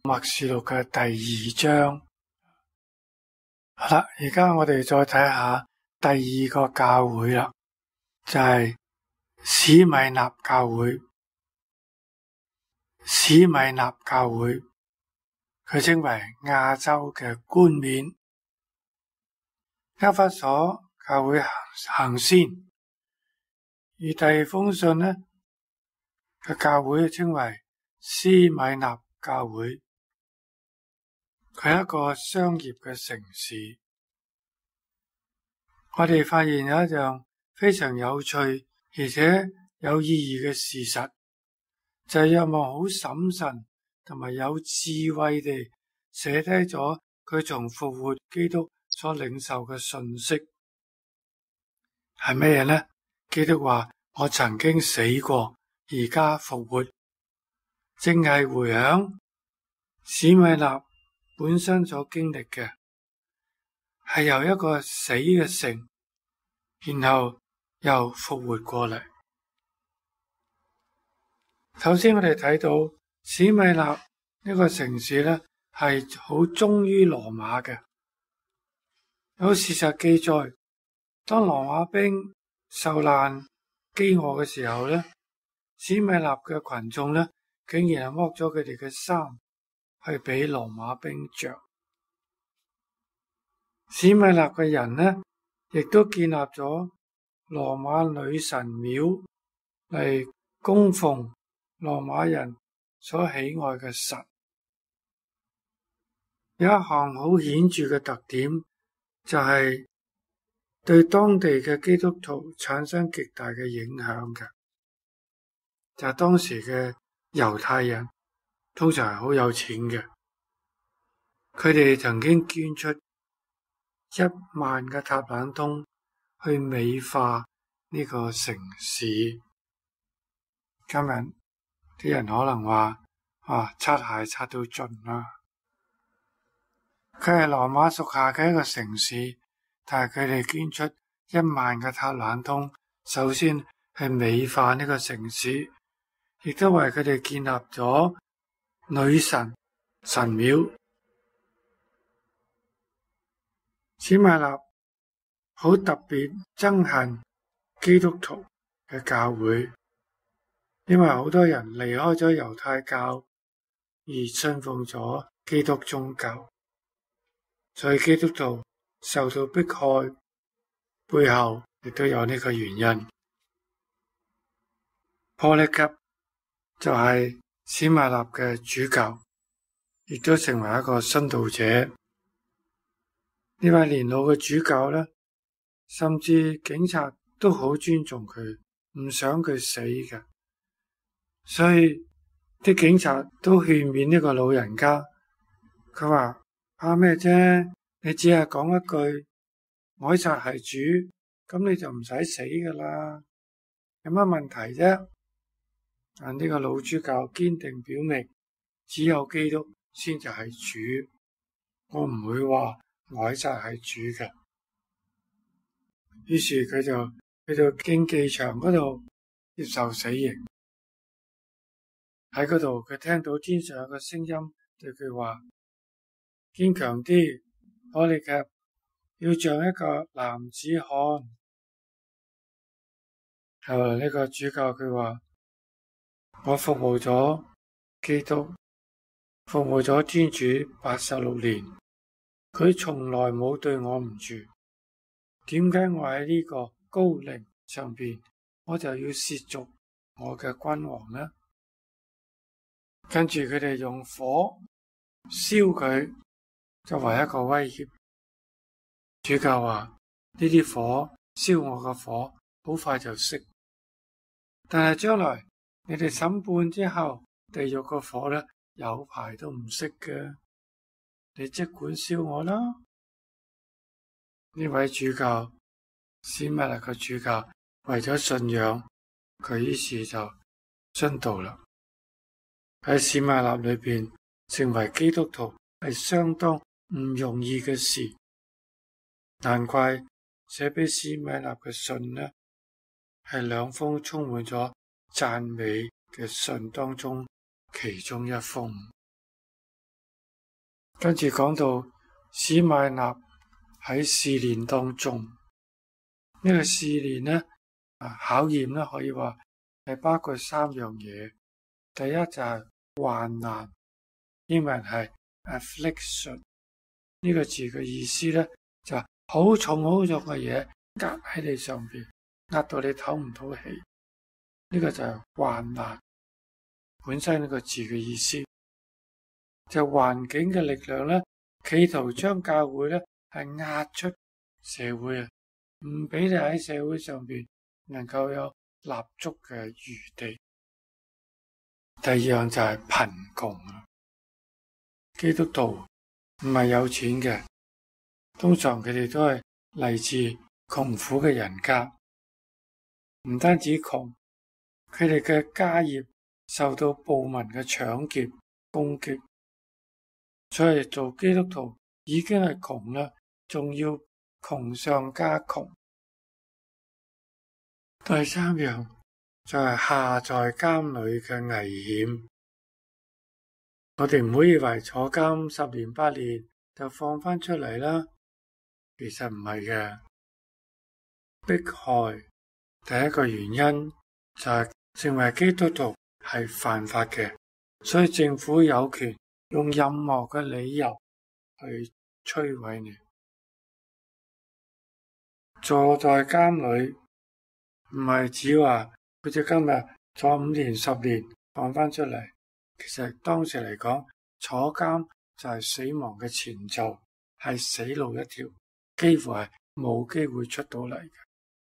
默示錄嘅第2章。好啦，而家我哋再睇下第2個教會啦，就係史米納教會。史米納教會，佢稱為亞洲嘅冠冕。厄弗所教會行先，而第二封信呢嘅教會稱為斯米納教會。佢係一個商業嘅城市。我哋發現有一樣非常有趣而且有意義嘅事實，就係若望好審慎同埋有智慧地寫低咗佢從復活基督所領受嘅信息。係咩嘢呢？基督話：我曾經死過，而家復活，正係回響史米納本身所經歷嘅，係由一個死嘅城，然後又復活過嚟。首先我哋睇到史米納呢個城市咧，係好忠於羅馬嘅。有事實記載，當羅馬兵受難飢餓嘅時候咧，史米納嘅群眾咧，竟然係剝咗佢哋嘅衫去俾羅馬兵着。史米納嘅人呢，亦都建立咗羅馬女神廟嚟供奉羅馬人所喜愛嘅神。有一項好顯著嘅特點，就係對當地嘅基督徒產生極大嘅影響嘅，就係當時嘅猶太人通常係好有錢嘅，佢哋曾經捐出10000嘅塔冷通去美化呢個城市。今日啲人可能話擦鞋擦到盡啦。佢係羅馬屬下嘅一個城市，但係佢哋捐出10000嘅塔冷通，首先係美化呢個城市，亦都為佢哋建立咗女神神廟。史米納好特別憎恨基督徒嘅教會，因為好多人離開咗猶太教而信奉咗基督宗教，所以基督徒受到迫害，背後亦都有呢個原因。波利吉就係史米納嘅主教，亦都成為一個殉道者。呢位年老嘅主教呢，甚至警察都好尊重佢，唔想佢死嘅，所以啲警察都勸勉呢個老人家。佢話：怕咩啫？你只係講一句凱撒係主，咁你就唔使死噶啦，有乜問題啫？但呢個老主教堅定表明，只有基督先至係主，我唔會話凱撒係主嘅。於是佢就去到競技場嗰度接受死刑。喺嗰度佢聽到天上有個聲音對佢話：堅強啲，波利吉，要像一個男子漢。後來呢個主教佢話：我服務咗基督，服務咗天主86年，佢從來冇對我唔住。點解我喺呢個高陵上邊，我就要褻瀆我嘅君王呢？跟住佢哋用火燒佢，作為一個威脅。主教話：呢啲火燒我嘅火，好快就熄。但係將來你哋審判之後，地獄個火咧有排都唔熄嘅。你即管燒我啦！呢位主教，史米納嘅主教，為咗信仰，佢於是就殉道啦。喺史米納裏邊，成為基督徒係相當唔容易嘅事。難怪寫俾史米納嘅信呢，係2封充滿咗讚美嘅信當中其中一封。 跟住講到史米納喺試煉當中，呢個試煉咧考驗咧可以話係包括3樣嘢。第一就係患難，英文係 affliction， 呢個字嘅意思咧就係好重好重嘅嘢壓喺你上邊，壓到你唞唔到氣，呢個就係患難本身呢個字嘅意思。就環境嘅力量咧，企圖將教會咧係壓出社會啊，唔俾你喺社會上邊能夠有立足嘅餘地。第二樣就係貧窮啊，基督徒唔係有錢嘅，通常佢哋都係嚟自窮苦嘅人家，唔單止窮，佢哋嘅家業受到暴民嘅搶劫攻擊。所以做基督徒已經係窮啦，仲要窮上加窮。第3樣就係下在監裏嘅危險。我哋唔好以為坐監10年8年就放翻出嚟啦，其實唔係嘅。迫害第一個原因就係成為基督徒係犯法嘅，所以政府有權用任何嘅理由去摧毀你。坐在監裏唔係只話好似今日坐5年10年放翻出嚟，其實當時嚟講，坐監就係死亡嘅前奏，係死路一條，幾乎係冇機會出到嚟嘅。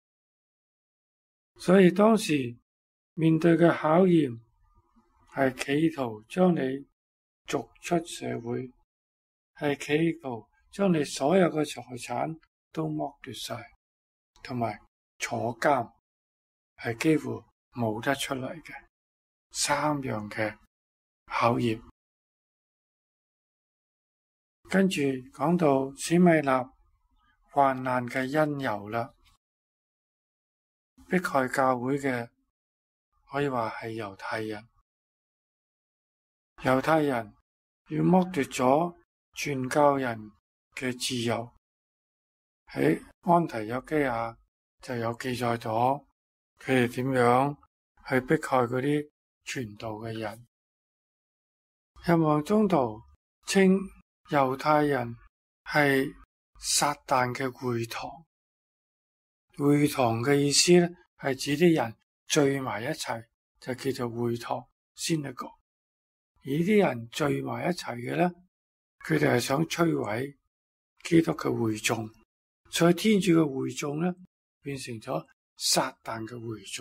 所以當時面對嘅考驗係企圖將你逐出社會，係企圖將你所有嘅財產都剝奪晒，同埋坐監係幾乎冇得出嚟嘅3樣嘅考驗。跟住講到史米納患難嘅因由啦，迫害教會嘅可以話係猶太人。猶太人要剝奪咗傳教人嘅自由，喺安提約基亞就有記載咗佢哋點樣去迫害嗰啲傳道嘅人。若望宗徒稱猶太人係撒旦嘅會堂，會堂嘅意思咧係指啲人聚埋一齊就叫做會堂synagogue。而啲人聚埋一齊嘅咧，佢哋係想摧毀基督嘅會眾，所以天主嘅會眾咧變成咗撒旦嘅會眾。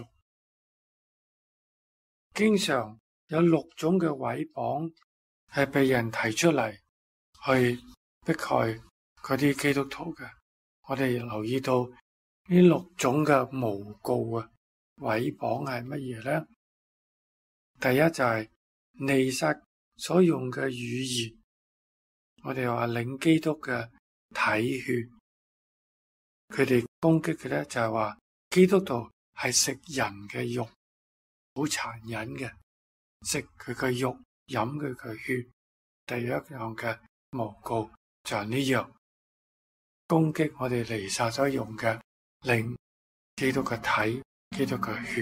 經常有6種嘅毀謗係被人提出嚟去迫害嗰啲基督徒嘅。我哋留意到呢6種嘅誣告啊，毀謗係乜嘢咧？第一就係彌撒所用嘅語言，我哋話領基督嘅體血，佢哋攻擊嘅咧就係話基督徒係食人嘅肉，好殘忍嘅，食佢嘅肉，飲佢嘅血。第一樣嘅誣告就係呢樣，攻擊我哋彌撒所用嘅領基督嘅體，基督嘅血。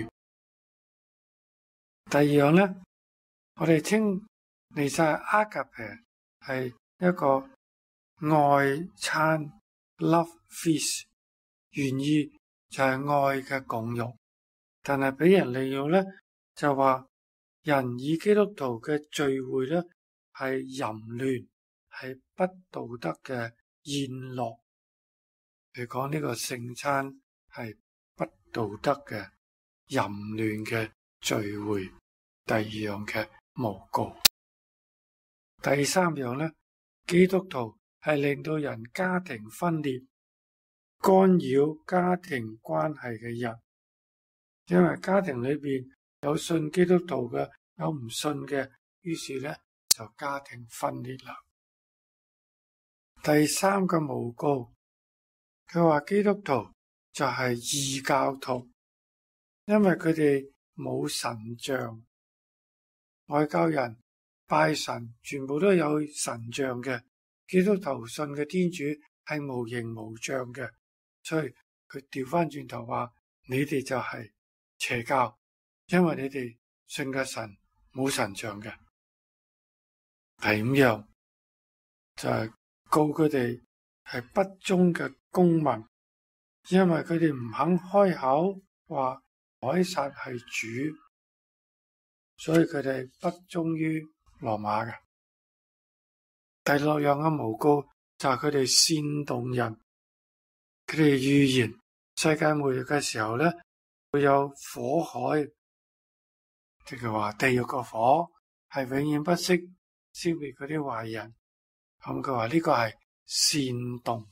第二樣咧，我哋稱彌撒阿加皮係一個愛餐 love feast， 原意就係愛嘅共融，但係俾人利用咧就話人以基督徒嘅聚會咧係淫亂，係不道德嘅宴樂，嚟講呢個聖餐係不道德嘅淫亂嘅聚會。第二樣嘅誣告。第3樣咧，基督徒係令到人家庭分裂，干擾家庭關係嘅人，因為家庭裏邊有信基督徒嘅，有唔信嘅，於是咧就家庭分裂啦。第3個誣告，佢話基督徒就係異教徒，因為佢哋冇神像，外教人拜神全部都有神像嘅， 基督徒信嘅天主係無形無象嘅，所以佢調翻轉頭話：你哋就係邪教，因為你哋信嘅神冇神像嘅，係咁樣就係告佢哋係不忠嘅公民，因為佢哋唔肯開口話凱撒係主，所以佢哋不忠於羅馬嘅。第六樣嘅誣告就係佢哋煽動人，佢哋預言世界末日嘅時候咧會有火海，即係話地獄個火係永遠不息消滅嗰啲壞人。咁佢話呢個係煽動。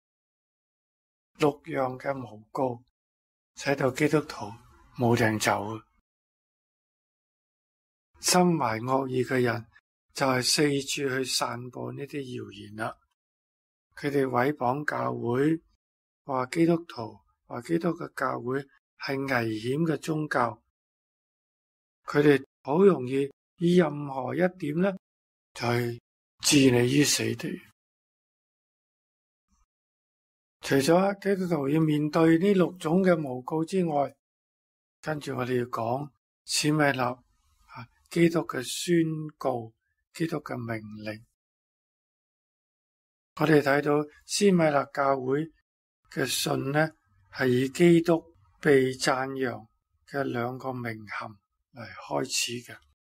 六樣嘅誣告使到基督徒冇定走，心懷惡意嘅人就係四處去散播呢啲謠言啦。佢哋毀謗教會，話基督徒，話基督嘅教會係危險嘅宗教。佢哋好容易以任何一點咧，就係置你於死地。除咗基督徒要面對呢六種嘅誣告之外，跟住我哋要講史米納基督嘅宣告，基督嘅命令。我哋睇到斯米納教會嘅信呢，係以基督被讚揚嘅兩個名銜嚟開始嘅。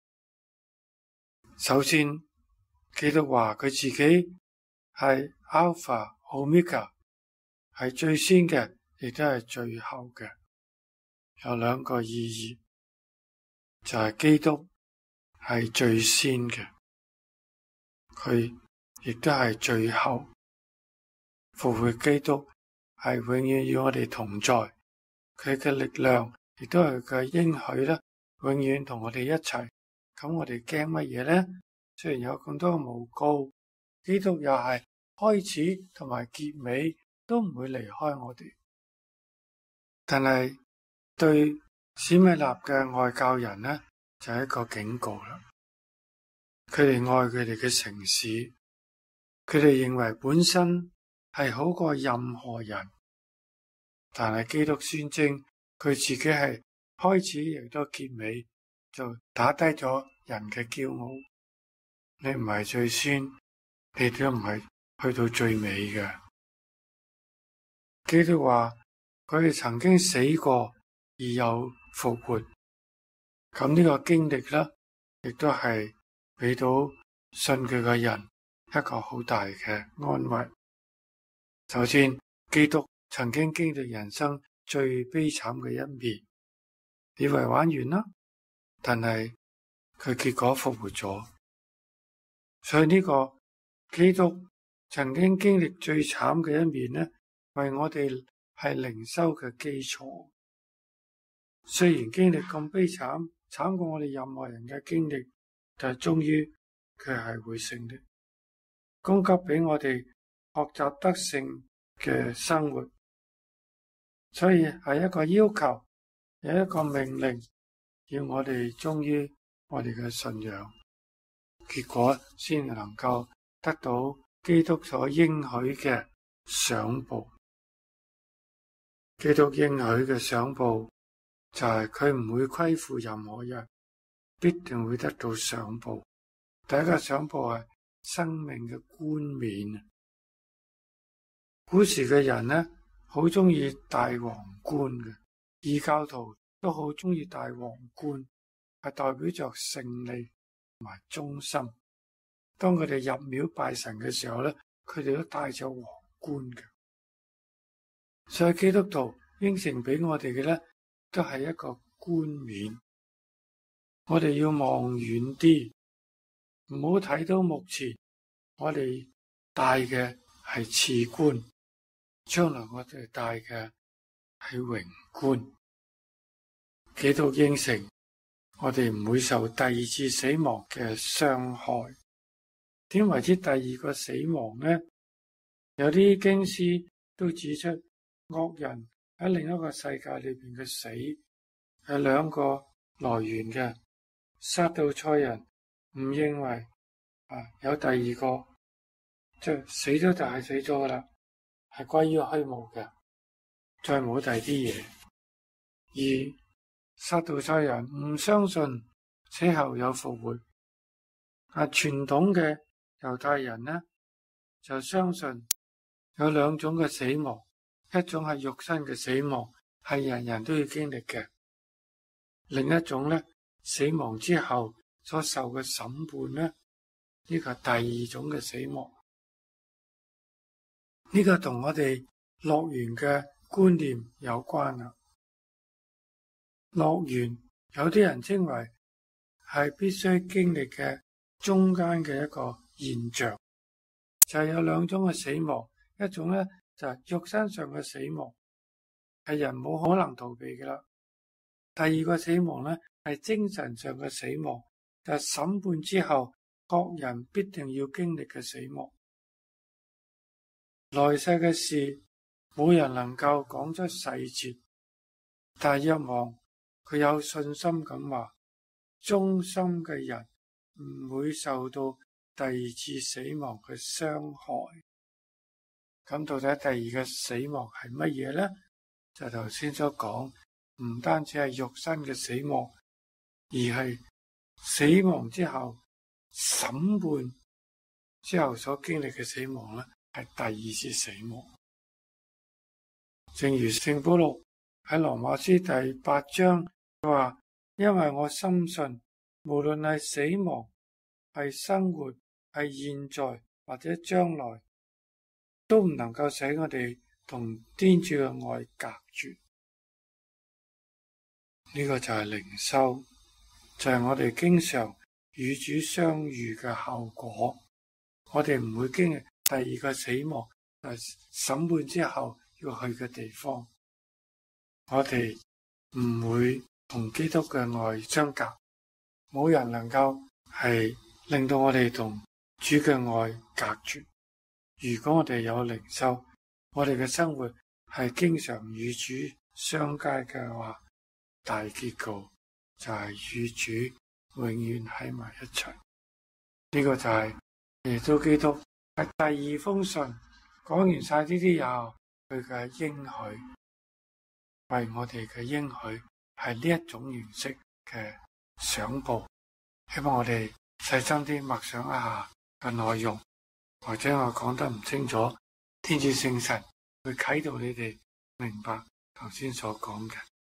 首先，基督話佢自己係 Alpha、Omega， 係最先嘅，亦都係最後嘅。有兩個意義，就係基督係最先嘅，佢亦都係最後。復活基督係永遠與我哋同在，佢嘅力量亦都係佢嘅應許啦，永遠同我哋一齊。咁我哋驚乜嘢咧？雖然有咁多嘅誣告，基督又係開始同埋結尾都唔會離開我哋。但係對史米納嘅外教人咧，就係一個警告啦。佢哋愛佢哋嘅城市，佢哋認為本身係好過任何人，但係基督宣稱佢自己係開始亦都結尾，就打低咗人嘅驕傲。你唔係最先，你都唔係去到最尾嘅。基督話佢哋曾經死過而有復活，咁呢個經歷咧，亦都係俾到信佢嘅人一個好大嘅安慰。首先，基督曾經經歷人生最悲慘嘅一面，以為玩完啦，但係佢結果復活咗。所以呢個基督曾經經歷最慘嘅一面呢，為我哋係靈修嘅基礎。雖然經歷咁悲慘，慘過我哋任何人嘅經歷，但係終於佢係會勝利，供給俾我哋學習得勝嘅生活。所以係一個要求，有一個命令，要我哋忠於我哋嘅信仰。結果先能夠得到基督所應許嘅賞報。基督應許嘅賞報就係佢唔會虧負任何人，必定會得到賞報。第一個賞報係生命嘅冠冕。古時嘅人呢，好中意戴皇冠嘅，異教徒都好中意戴皇冠，係代表着勝利同埋忠心。當佢哋入廟拜神嘅時候咧，佢哋都戴咗皇冠嘅。所以基督徒應承俾我哋嘅咧，都係一個冠冕。我哋要望遠啲，唔好睇到目前我哋戴嘅係次冠，將來我哋戴嘅係榮冠。基督應承我哋唔會受第二次死亡嘅傷害。點為之第二個死亡呢？有啲經師都指出，惡人喺另一個世界裏邊嘅死係兩個來源嘅。撒杜塞人唔認為有第二個， 即係死咗就係死咗噶啦，係歸於虛無嘅，再冇第二啲嘢。而撒杜塞人唔相信死後有復活，傳統嘅猶太人呢就相信有兩種嘅死亡，一種係肉身嘅死亡，係人人都要經歷嘅；另一種呢，死亡之後所受嘅審判呢，呢個係第二種嘅死亡。呢個同我哋樂園嘅觀念有關啦。樂園有啲人稱為係必須經歷嘅中間嘅一個現象，就係有兩種嘅死亡，一種咧就係肉身上嘅死亡，係人冇可能逃避嘅啦。第二個死亡咧係精神上嘅死亡，就係審判之後各人必定要經歷嘅死亡。來世嘅事冇人能夠講出細節，但係若望佢有信心咁話，忠心嘅人唔會受到第二次死亡嘅傷害。咁到底第二個死亡係乜嘢呢？就頭先所講，唔單止係肉身嘅死亡，而係死亡之後審判之後所經歷嘅死亡呢，係第二次死亡。正如聖保祿喺羅馬書第8章佢話，因為我深信無論係死亡、係生活、係現在或者將來，都唔能夠使我哋同天主嘅愛隔絕。呢個就係靈修，就係我哋經常與主相遇嘅後果。我哋唔會經歷第二個死亡，審判之後要去嘅地方。我哋唔會同基督嘅愛相隔，冇人能夠係令到我哋同主嘅愛隔絕。如果我哋有靈修，我哋嘅生活係經常與主相交嘅話，大結局就係與主永遠喺埋一齊。呢個就係耶穌基督喺第二封信講完晒呢啲嘢，佢嘅應許，為我哋嘅應許係呢一種形式嘅賞報。希望我哋細心啲默想一下嘅內容，或者我講得唔清楚，天主聖神會啟導你哋明白頭先所講嘅。